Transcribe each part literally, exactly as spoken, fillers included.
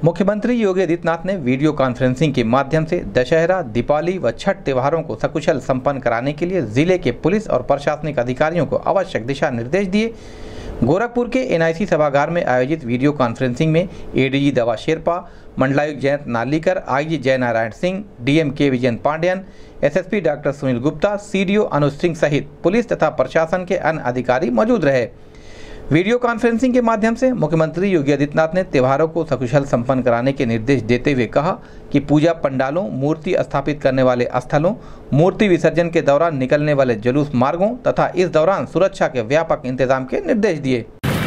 मुख्यमंत्री योगी आदित्यनाथ ने video conferencing के माध्यम से दशहरा, दीपावली व छठ त्योहारों को सकुशल संपन्न कराने के लिए जिले के पुलिस और प्रशासनिक अधिकारियों को आवश्यक दिशा निर्देश दिए। गोरखपुर के एन आई सी सभागार में आयोजित वीडियो कॉन्फ्रेंसिंग में ए डी जी दवा शेरपा, मंडलायुक्त जयंत नार्लिकर, आई जी जय Narayan Singh, D M K Vijayan Pandian, S S P doctor Sunil Gupta, C D O Anuj Singh सहित पुलिस तथा प्रशासन के अन्य अधिकारी मौजूद रहे। वीडियो कॉन्फ्रेंसिंग के माध्यम से मुख्यमंत्री योगी आदित्यनाथ ने त्योहारों को सकुशल संपन्न कराने के निर्देश देते हुए कहा कि पूजा पंडालों, मूर्ति स्थापित करने वाले स्थलों, मूर्ति विसर्जन के दौरान निकलने वाले जुलूस मार्गों तथा इस दौरान सुरक्षा के व्यापक इंतजाम के निर्देश दिए।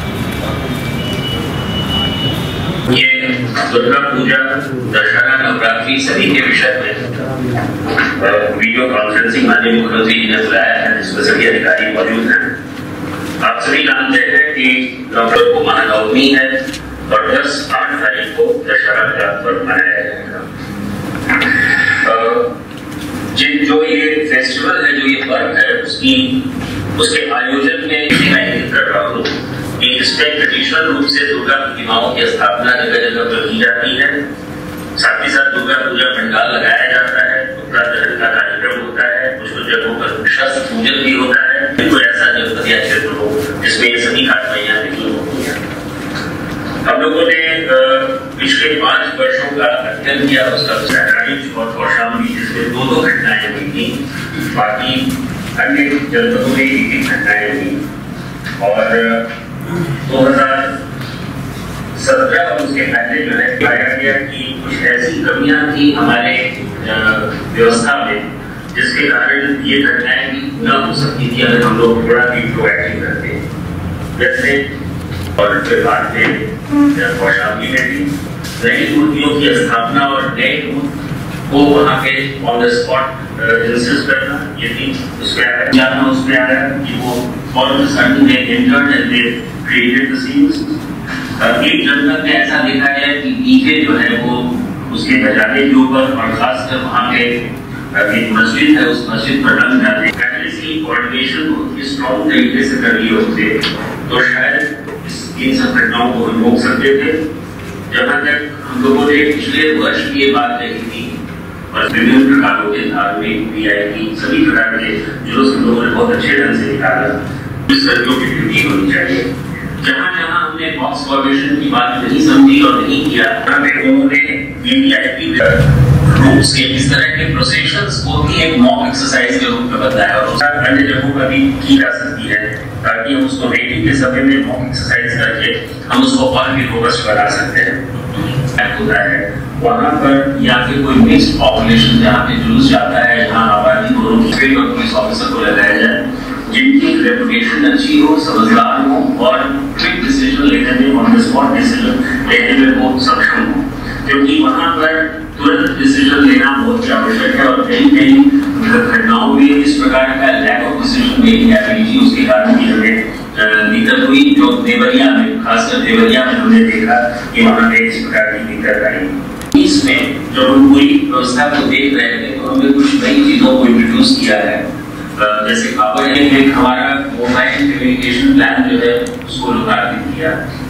ये दुर्गा पूजा, दशहरा, नवरात्रि सभी के विषय में वीडियो कॉन्फ्रेंसिंग माननीय मुख्यमंत्री जी ने बुलाया है, जिसमें सभी अधिकारी मौजूद हैं। आप सभी जानते हैं कि नवरात्र को महानवमी है और दस आठ तारीख को दशहरा का पर्व मनाया जाएगा। जिन जो ये फेस्टिवल है, जो ये पर्व है, उसकी उसके आयोजन में मैं इंगित कर रहा हूँ कि इसमें ट्रेडिशनल रूप से दुर्गा प्रतिमाओं की स्थापना जगह जगह पर की जाती है। साथ ही साथ दुर्गा पूजा पंडाल लगाया जाता है, दुर्गा दहन का कार्यक्रम होता है, कुछ कुछ जगहों पर शस्त्र पूजन भी होता है। कोई ऐसा जनपद या क्षेत्र हो जिसमें ये सभी कार्रवाइयां नहीं होती हैं। हम लोगों ने पिछले पांच वर्षों का अध्ययन किया, उसका और कौशाम्बी जिसमें दो दो घटनाएं हुई थी, बाकी अन्य जनपदों में एक एक घटनाएं हुई। और दो हजार सत्रह और उसके पहले जो है पाया गया कि कुछ ऐसी कमियां थी हमारे व्यवस्था में जिसके कारण ये घटनाएं भी न हो सकती थी अगर हम लोग थोड़ा भी प्रोएक्टिव रहते हैं। जैसे और फिर बाद में कौशाम्बी में भी नई मूर्तियों की स्थापना और नए को वहाँ पे ऑन द स्पॉट इंसिस्ट करना, ये भी उसमें आ रहा जाना उसमें आ रहा है कि वो on the sudden they entered and they created the scenes. एक जनपद में ऐसा देखा गया कि डीजे जो है वो उसके बजाने के ऊपर और खासकर वहाँ पे एक मस्जिद है, उस मस्जिद पर रंग डाले पहले से कोऑर्डिनेशन बहुत स्ट्रॉन्ग तरीके से कर लिए होते तो शायद इन सब घटनाओं को हम रोक सकते थे। जहाँ तक हम लोगों ने पिछले वर्ष की ये बात कही थी और विभिन्न प्रकारों के धार्मिक वी आई पी सभी प्रकार के जुलूस हम लोगों ने बहुत अच्छे ढंग से निकाला, इस कर्मियों की ड्यूटी होनी चाहिए। जहाँ जहाँ हमने बॉक्स फॉर्मेशन की बात नहीं समझी और नहीं किया, उन्होंने वी आई पी रूट्स के इस तरह के प्रोसेशंस को भी एक मॉक एक्सरसाइज के रूप में बताया और उसका अन्य जगहों पर भी की जा सकती है ताकि हम उसको रेडी के समय में मॉक एक्सरसाइज करके हम उसको और भी रोबस्ट बना सकते हैं। होता है वहाँ पर या फिर कोई मिक्स्ड पॉपुलेशन जहाँ पे जुलूस जाता है, जहाँ आबादी दोनों की फील्ड और पुलिस ऑफिसर को लगाया जाए जिनकी रेपुटेशन अच्छी हो, समझदार हो और क्विक डिसीजन लेने में ऑन द स्पॉट डिसीजन लेने में बहुत सक्षम हो, क्योंकि वहाँ पर तुरंत डिसीजन लेना बहुत आवश्यक है। और कई कई घटनाओं में इस प्रकार का lack of decision making ability उसके कारण भी हमें दिक्कत हुई, जो देवरिया में, खासकर देवरिया में हमने देखा कि वहाँ पे इस प्रकार की दिक्कत आई। इसमें जब हम पूरी व्यवस्था को देख रहे थे तो हमने कुछ नई चीजों को इंट्रोड्यूस किया है, जैसे खबर है कि हमारा मोबाइल कम्युनिकेशन प्लान जो है उसको लोकार्पित किया।